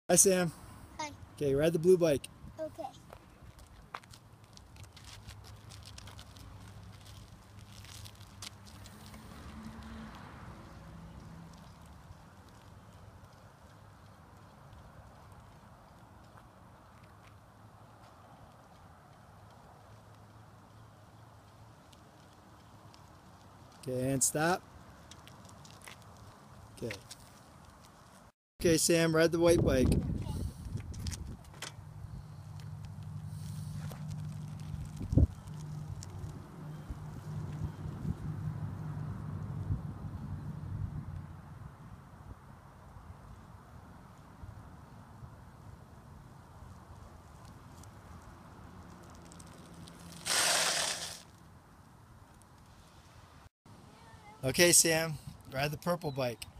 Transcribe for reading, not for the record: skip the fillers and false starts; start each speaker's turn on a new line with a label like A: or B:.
A: Hi, Sam.
B: Hi.
A: Okay, ride the blue bike.
B: Okay.
A: Okay, and stop. Okay. Okay, Sam, ride the white bike. Okay, Sam, ride the purple bike.